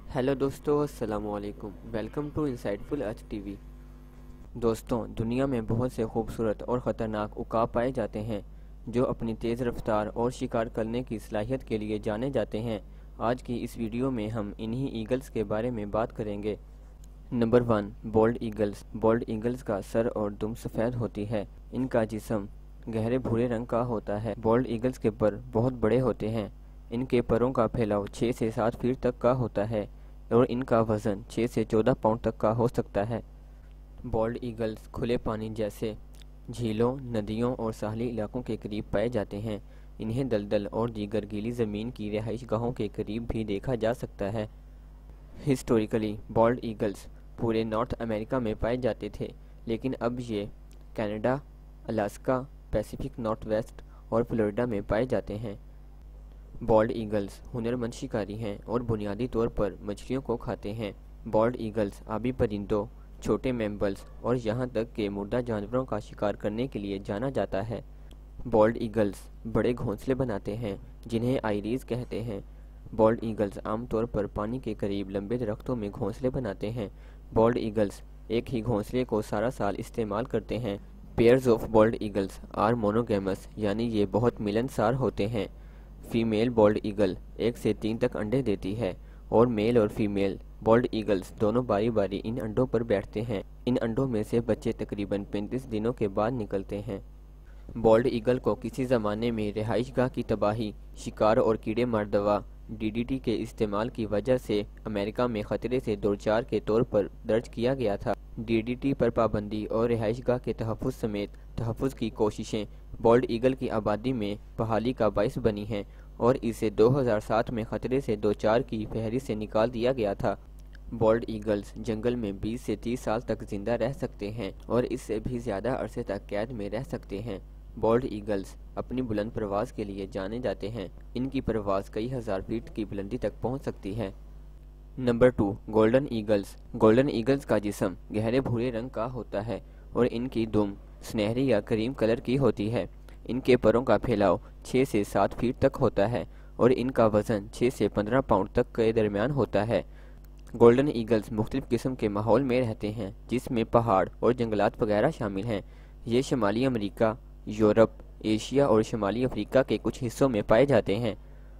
Hello दोस्तों, अस्सलाम वालेकुम। Welcome to Insightful Earth TV. दोस्तों, दुनिया में बहुत से खूबसूरत और ख़तरनाक उकाब पाए जाते हैं जो अपनी तेज़ रफ्तार और शिकार करने की सलाहियत के लिए जाने जाते हैं। आज की इस वीडियो में हम इन्हीं ईगल्स के बारे में बात करेंगे। Number 1, bald eagles. Bald eagles का सर और दुम सफ़ेद होती है। इनका जिस्म गहरे भूरे रंग का होता है। बोल्ड ईगल्स के पर बहुत बड़े होते हैं। इनके परों का फैलाव 6 से 7 फीट तक का होता है और इनका वज़न 6 से 14 पाउंड तक का हो सकता है। बोल्ड ईगल्स खुले पानी जैसे झीलों, नदियों और साहली इलाकों के करीब पाए जाते हैं। इन्हें दलदल और दीगर गीली ज़मीन की रिहाइश गाहों के करीब भी देखा जा सकता है। हिस्टोरिकली बोल्ड ईगल्स पूरे नॉर्थ अमेरिका में पाए जाते थे, लेकिन अब ये Canada, Alaska, Pacific North West और फ्लोरिडा में पाए जाते हैं। बोल्ड ईगल्स हुनरमंद शिकारी हैं और बुनियादी तौर पर मछलियों को खाते हैं। बोल्ड ईगल्स आबी परिंदों, छोटे मैमल्स और यहाँ तक के मुर्दा जानवरों का शिकार करने के लिए जाना जाता है। बोल्ड ईगल्स बड़े घोंसले बनाते हैं जिन्हें आइरीज कहते हैं। बोल्ड ईगल्स आमतौर पर पानी के करीब लंबे दरख्तों में घोंसले बनाते हैं। बोल्ड ईगल्स एक ही घोंसले को सारा साल इस्तेमाल करते हैं। Pairs of bald eagles are monogamous, यानी ये बहुत मिलनसार होते हैं। फीमेल बोल्ड ईगल 1 से 3 तक अंडे देती है और मेल और फीमेल बोल्ड ईगल्स दोनों बारी बारी इन अंडों पर बैठते हैं। इन अंडों में से बच्चे तकरीबन 35 दिनों के बाद निकलते हैं। बोल्ड ईगल को किसी ज़माने में रिहाइशगाह की तबाही, शिकार और कीड़े मार दवा DDT के इस्तेमाल की वजह से अमेरिका में ख़तरे से दो-चार के तौर पर दर्ज किया गया था। DDT पर पाबंदी और रिहाइशगाह के तहफ़्फ़ुज़ समेत तहफ़्फ़ुज़ की कोशिशें बोल्ड ईगल की आबादी में बहाली का बाइस बनी हैं और इसे 2007 में ख़तरे से दो-चार की फहरिस्त से निकाल दिया गया था। बोल्ड ईगल्स जंगल में 20 से 30 साल तक जिंदा रह सकते हैं और इससे भी ज़्यादा अरसे तक कैद में रह सकते हैं। बोल्ड ईगल्स अपनी बुलंद परवाज़ के लिए जाने जाते हैं। इनकी परवाज़ कई हज़ार फीट की बुलंदी तक पहुंच सकती है। Number 2, golden eagles. Golden eagles का जिस्म गहरे भूरे रंग का होता है और इनकी दुम सुनहरी या क्रीम कलर की होती है। इनके परों का फैलाव 6 से 7 फीट तक होता है और इनका वज़न 6 से 15 पाउंड तक के दरमियान होता है। गोल्डन ईगल्स मुख्तलिफ किस्म के माहौल में रहते हैं, जिसमें पहाड़ और जंगलात वगैरह शामिल हैं। ये शुमाली अमेरिका, यूरोप, एशिया और शुमाली अफ्रीका के कुछ हिस्सों में पाए जाते हैं।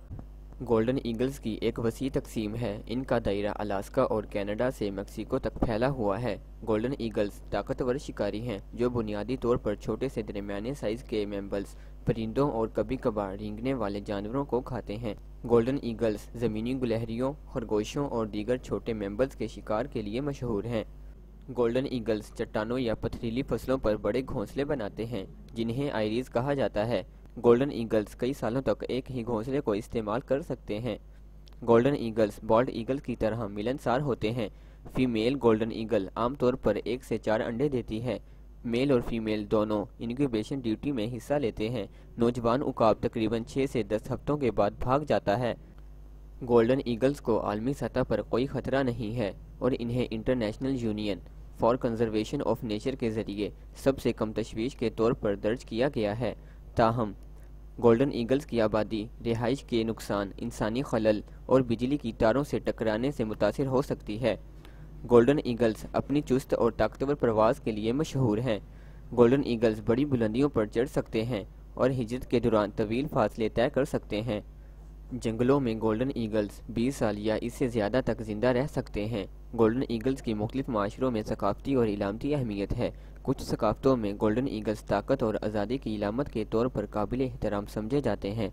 गोल्डन ईगल्स की एक वसी तकसीम है। इनका दायरा अलास्का और कनाडा से मेक्सिको तक फैला हुआ है। गोल्डन ईगल्स ताकतवर शिकारी हैं जो बुनियादी तौर पर छोटे से दरमियाने साइज़ के मैमल्स, परिंदों और कभी कभार रेंगने वाले जानवरों को खाते हैं। गोल्डन ईगल्स ज़मीनी गुलहरियों, खरगोशों और दीगर छोटे मैमल्स के शिकार के लिए मशहूर हैं। गोल्डन ईगल्स चट्टानों या पथरीली फसलों पर बड़े घोंसले बनाते हैं जिन्हें आइरीज कहा जाता है। गोल्डन ईगल्स कई सालों तक एक ही घोंसले को इस्तेमाल कर सकते हैं। गोल्डन ईगल्स बोल्ड ईगल की तरह मिलनसार होते हैं। फीमेल गोल्डन ईगल आमतौर पर 1 से 4 अंडे देती है। मेल और फीमेल दोनों इंक्यूबेशन ड्यूटी में हिस्सा लेते हैं। नौजवान उकाब तकरीबन 6 से 10 हफ्तों के बाद भाग जाता है। गोल्डन ईगल्स को आलमी सतह पर कोई ख़तरा नहीं है और इन्हें International Union for Conservation of Nature के ज़रिए सबसे कम तशवीश के तौर पर दर्ज किया गया है। ताहम गोल्डन ईगल्स की आबादी, रिहाइश के नुकसान, इंसानी खलल और बिजली की तारों से टकराने से मुतासिर हो सकती है। गोल्डन ईगल्स अपनी चुस्त और ताकतवर परवाज़ के लिए मशहूर हैं। गोल्डन ईगल्स बड़ी बुलंदियों पर चढ़ सकते हैं और हिजरत के दौरान तवील फासले तय कर सकते हैं। जंगलों में गोल्डन ईगल्स 20 साल या इससे ज़्यादा तक जिंदा रह सकते हैं। गोल्डन ईगल्स की मुख्तलिफ माशरों में सकाफती और इलामती अहमियत है। कुछ सकाफ़तों में गोल्डन ईगल्स ताकत और आज़ादी की इलामत के तौर पर काबिल एहतराम समझे जाते हैं।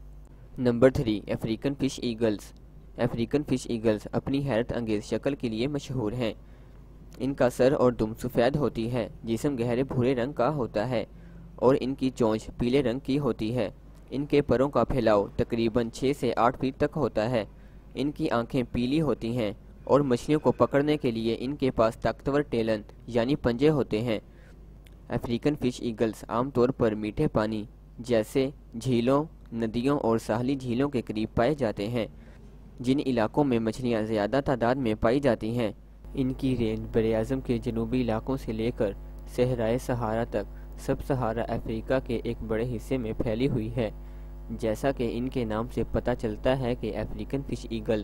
Number 3, African fish eagles. African fish eagles अपनी हैरत अंगेज़ शक्ल के लिए मशहूर हैं। इनका सर और दुम सफ़ेद होती है, जिस्म गहरे भूरे रंग का होता है और इनकी चोंच पीले रंग की होती है। इनके परों का फैलाव तकरीबन 6 से 8 फीट तक होता है। इनकी आंखें पीली होती हैं और मछलियों को पकड़ने के लिए इनके पास ताकतवर टेलन यानी पंजे होते हैं। अफ्रीकन फ़िश ईगल्स आमतौर पर मीठे पानी जैसे झीलों, नदियों और साहली झीलों के करीब पाए जाते हैं। जिन इलाकों में मछलियाँ ज़्यादा तादाद में पाई जाती हैं, इनकी रेंज बरआज़म के जनूबी इलाकों से लेकर सहराए सहारा तक सब सहारा अफ्रीका के एक बड़े हिस्से में फैली हुई है। जैसा कि इनके नाम से पता चलता है कि अफ्रीकन फ़िश ईगल्स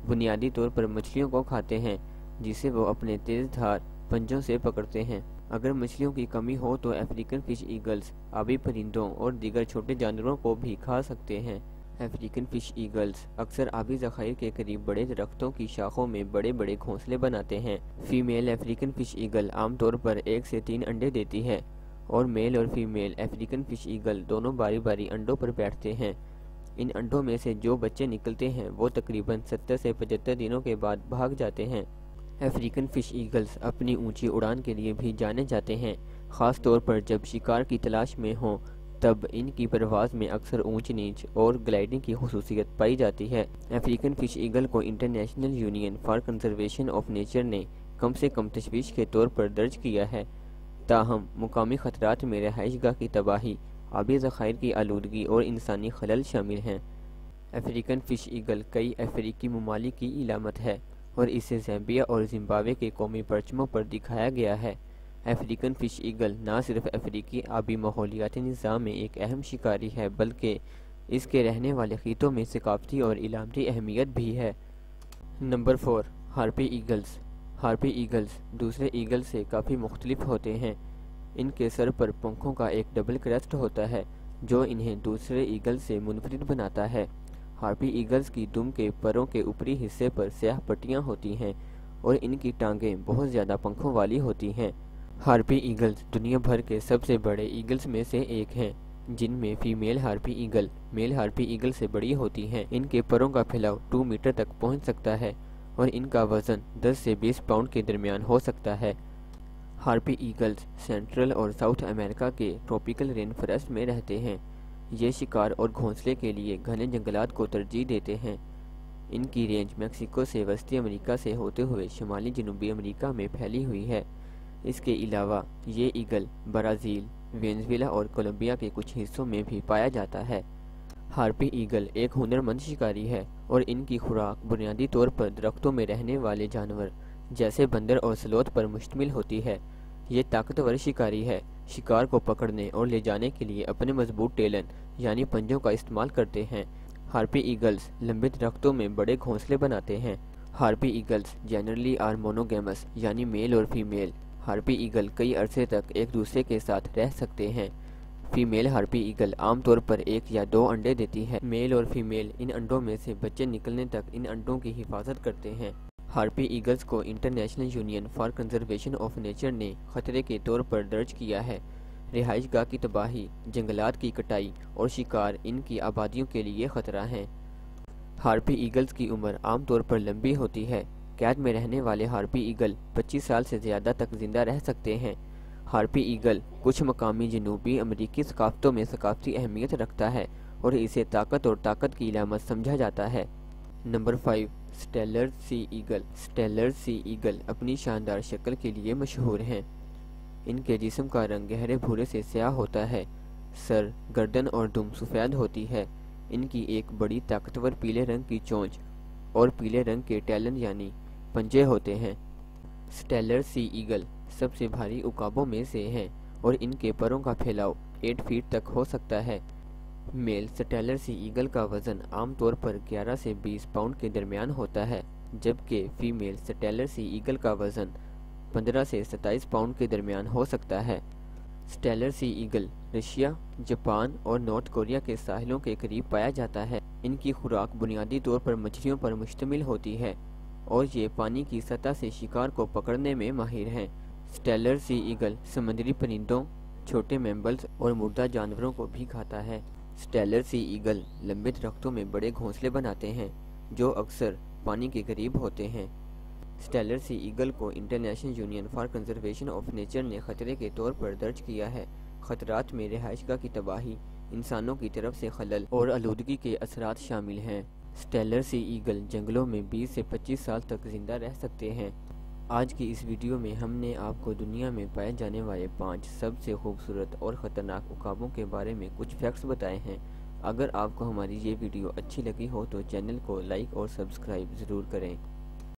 بنیادی طور پر مچھلیوں کو کھاتے ہیں جسے وہ اپنے تیز دھار پنجوں سے پکڑتے ہیں۔ اگر مچھلیوں کی کمی ہو تو افریقن فش ایگلز آبی پرندوں اور دیگر چھوٹے جانوروں کو بھی کھا سکتے ہیں۔ افریقن فش ایگلز اکثر آبی ذخائر کے قریب بڑے درختوں کی شاخوں میں بڑے بڑے گھونسلے بناتے ہیں۔ فیمیل افریقن فش ایگل عام طور پر 1 سے 3 انڈے دیتی ہے اور میل اور فیمیل افریقن فش ایگل دونوں باری باری انڈوں پر بیٹھتے ہیں۔ ان انڈوں میں سے جو بچے نکلتے ہیں وہ تقریباً 70 سے 75 دنوں کے بعد بھاگ جاتے ہیں۔ افریقن فش ایگلز اپنی اونچی اڑان کے لیے بھی جانے جاتے ہیں، خاص طور پر جب شکار کی تلاش میں ہوں، تب ان کی پرواز میں اکثر اونچ نیچ اور گلائڈنگ کی خصوصیت پائی جاتی ہے۔ افریقن فش ایگل کو International Union for Conservation of Nature نے کم سے کم تشویش کے طور پر درج کیا ہے، تاہم مقامی خطرات میں رہائش گاہ کی تباہی، آبی ذخائر کی آلودگی اور انسانی خلل شامل ہیں۔ افریقن فش ایگل کئی افریقی ممالک کی علامت ہے اور اسے زامبیا اور زمبابوے کے قومی پرچموں پر دکھایا گیا ہے۔ افریقن فش ایگل نہ صرف افریقی آبی ماحولیاتی نظام میں ایک اہم شکاری ہے بلکہ اس کے رہنے والے خطوں میں ثقافتی اور علامتی اہمیت بھی ہے۔ Number 4، harpy eagles. Harpy eagles دوسرے ایگل سے کافی مختلف ہوتے ہیں۔ ان کے سر پر پنکھوں کا ایک ڈبل کریسٹ ہوتا ہے جو انہیں دوسرے ایگل سے منفرد بناتا ہے۔ ہارپی ایگلز کی دم کے پروں کے اوپری حصے پر سیاہ پٹیاں ہوتی ہیں اور ان کی ٹانگیں بہت زیادہ پنکھوں والی ہوتی ہیں۔ ہارپی ایگلز دنیا بھر کے سب سے بڑے ایگلز میں سے ایک ہیں، جن میں female harpy eagle male harpy eagle سے بڑی ہوتی ہیں۔ ان کے پروں کا پھیلاؤ 2 میٹر تک پہنچ سکتا ہے اور ان کا وزن 10 سے 20 پاؤنڈ کے درمیان ہو سکتا ہے۔ ہارپی ایگلز سینٹرل اور ساؤتھ امریکہ کے ٹراپیکل رین فارسٹ میں رہتے ہیں۔ یہ شکار اور گھونسلے کے لیے گھنے جنگلات کو ترجیح دیتے ہیں۔ ان کی رینج میکسیکو سے وسطی امریکہ سے ہوتے ہوئے شمالی جنوبی امریکہ میں پھیلی ہوئی ہے۔ اس کے علاوہ یہ ایگل برازیل، وینزویلا اور کولمبیا کے کچھ حصوں میں بھی پایا جاتا ہے۔ ہارپی ایگل ایک ہنرمند شکاری ہے اور ان کی خوراک بنیادی طور پر درختوں میں رہنے والے جانور جیسے بندر اور سلوتھ پر مشتمل ہوتی ہے۔ یہ طاقتور شکاری ہے، شکار کو پکڑنے اور لے جانے کے لیے اپنے مضبوط ٹیلن یعنی پنجوں کا استعمال کرتے ہیں۔ ہارپی ایگلز لمبے درختوں میں بڑے گھونسلے بناتے ہیں۔ Harpy eagles generally are monogamous یعنی میل اور فیمیل۔ ہارپی ایگل کئی عرصے تک ایک دوسرے کے ساتھ رہ سکتے ہیں۔ فیمیل ہارپی ایگل عام طور پر 1 یا 2 انڈے دیتی ہے۔ میل اور فیمیل ان انڈوں میں سے بچے نکلنے تک ان انڈوں کی حفاظت کرتے ہیں۔ ہارپی ایگلز کو International Union for Conservation of Nature نے خطرے کے طور پر درج کیا ہے۔ رہائش گاہ کی تباہی، جنگلات کی کٹائی اور شکار ان کی آبادیوں کے لیے خطرہ ہیں۔ ہارپی ایگلز کی عمر عام طور پر لمبی ہوتی ہے۔ قید میں رہنے والے ہارپی ایگل 25 سال سے زیادہ تک زندہ رہ سکتے ہیں۔ ہارپی ایگل کچھ مقامی جنوبی امریکی ثقافتوں میں ثقافتی اہمیت رکھتا ہے اور اسے طاقت اور طاقت کی علامت سمجھا جاتا ہے۔ Number 5، Steller sea eagle. Steller sea eagle اپنی شاندار شکل کے لیے مشہور ہیں۔ ان کے جسم کا رنگ گہرے بھورے سے سیاہ ہوتا ہے۔ سر، گردن اور دم سفید ہوتی ہے۔ ان کی ایک بڑی طاقتور پیلے رنگ کی چونچ اور پیلے رنگ کے ٹیلن یعنی پنجے ہوتے ہیں۔ سٹیلر سی ایگل سب سے بھاری عقابوں میں سے ہیں اور ان کے پروں کا پھیلاؤ 8 فیٹ تک ہو سکتا ہے۔ میل سٹیلر سی ایگل کا وزن عام طور پر 11 سے 20 پاؤنڈ کے درمیان ہوتا ہے، جبکہ فیمیل سٹیلر سی ایگل کا وزن 15 سے 27 پاؤنڈ کے درمیان ہو سکتا ہے۔ Steller sea eagle Russia, Japan اور نارتھ کوریا کے ساحلوں کے قریب پایا جاتا ہے۔ ان کی خوراک بنیادی طور پر مچھلیوں پر مشتمل ہوتی ہے اور یہ پانی کی سطح سے شکار کو پکڑنے میں ماہر ہیں۔ سٹیلر سی ایگل سمندری پرندوں، چھوٹے میمبلز اور مردہ جانوروں کو بھی کھاتا ہے۔ سٹیلر سی ایگل لمبے درختوں میں بڑے گھونسلے بناتے ہیں جو اکثر پانی کے قریب ہوتے ہیں۔ سٹیلر سی ایگل کو International Union for Conservation of Nature نے خطرے کے طور پر درج کیا ہے۔ خطرات میں رہائش گاہ کی تباہی، انسانوں کی طرف سے خلل اور آلودگی کے اثرات شامل ہیں۔ سٹیلر سی ایگل جنگلوں میں 20 سے 25 سال تک زندہ رہ سکتے ہیں۔ آج کی اس ویڈیو میں ہم نے آپ کو دنیا میں پائے جانے والے 5 سب سے خوبصورت اور خطرناک عقابوں کے بارے میں کچھ فیکٹس بتائے ہیں۔ اگر آپ کو ہماری یہ ویڈیو اچھی لگی ہو تو چینل کو لائک اور سبسکرائب ضرور کریں۔